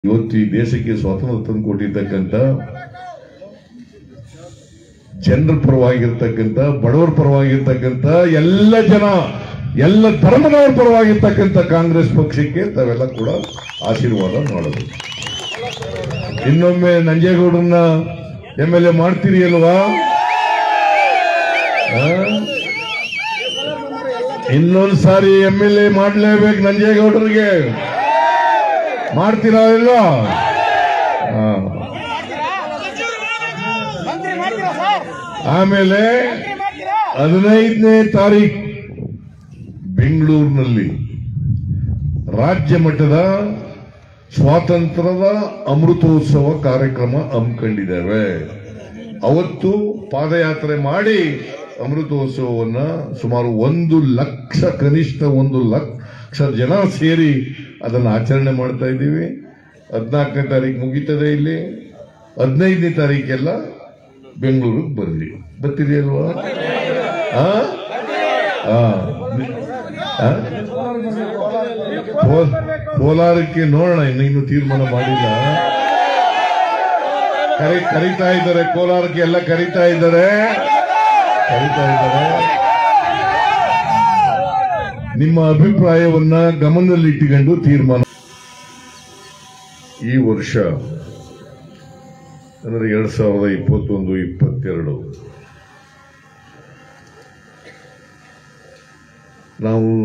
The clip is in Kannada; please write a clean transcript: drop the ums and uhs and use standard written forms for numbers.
ಇವತ್ತು ಈ ದೇಶಕ್ಕೆ ಸ್ವಾತಂತ್ರ್ಯ ತಂದು ಕೊಟ್ಟಿರ್ತಕ್ಕಂಥ ಜನರ ಪರವಾಗಿರ್ತಕ್ಕಂಥ ಬಡವರ ಪರವಾಗಿರ್ತಕ್ಕಂಥ ಎಲ್ಲ ಜನ ಎಲ್ಲ ಧರ್ಮದವರ ಪರವಾಗಿರ್ತಕ್ಕಂಥ ಕಾಂಗ್ರೆಸ್ ಪಕ್ಷಕ್ಕೆ ತಾವೆಲ್ಲ ಕೂಡ ಆಶೀರ್ವಾದ ಮಾಡೋದು. ಇನ್ನೊಮ್ಮೆ ನಂಜೇಗೌಡರನ್ನ MLA ಮಾಡ್ತೀರಿ ಅಲ್ವಾ? ಇನ್ನೊಂದ್ಸಾರಿ MLA ಮಾಡ್ಲೇಬೇಕು ನಂಜೇಗೌಡರಿಗೆ. ಮಾಡ್ತೀರಾ ಇಲ್ಲ? ಆಮೇಲೆ 15ನೇ ತಾರೀಕು ಬೆಂಗಳೂರಿನಲ್ಲಿ ರಾಜ್ಯ ಮಟ್ಟದ ಸ್ವಾತಂತ್ರ್ಯದ ಅಮೃತೋತ್ಸವ ಕಾರ್ಯಕ್ರಮ ಹಮ್ಮಿಕೊಂಡಿದ್ದೇವೆ. ಅವತ್ತು ಪಾದಯಾತ್ರೆ ಮಾಡಿ ಅಮೃತೋತ್ಸವವನ್ನ ಸುಮಾರು 1 ಲಕ್ಷ, ಕನಿಷ್ಠ 1 ಲಕ್ಷ ಜನ ಸೇರಿ ಅದನ್ನು ಆಚರಣೆ ಮಾಡ್ತಾ ಇದ್ದೀವಿ. 14ನೇ ತಾರೀಕು ಮುಗೀತದೆ ಇಲ್ಲಿ, 15ನೇ ತಾರೀಕೆಲ್ಲ ಬೆಂಗಳೂರಿಗೆ ಬರ್ತೀರಿ ಅಲ್ವಾ? ಕೋಲಾರಕ್ಕೆ ನೋಡೋಣ, ಇನ್ನೂ ತೀರ್ಮಾನ ಮಾಡಿಲ್ಲ. ಕರೀತಾ ಇದ್ದಾರೆ, ಕೋಲಾರಕ್ಕೆ ಎಲ್ಲ ಕರೀತಾ ಇದ್ದಾರೆ. ನಿಮ್ಮ ಅಭಿಪ್ರಾಯವನ್ನ ಗಮನದಲ್ಲಿಟ್ಟುಕೊಂಡು ತೀರ್ಮಾನ. ಈ ವರ್ಷ ಅಂದ್ರೆ 2021-22 ನಾವು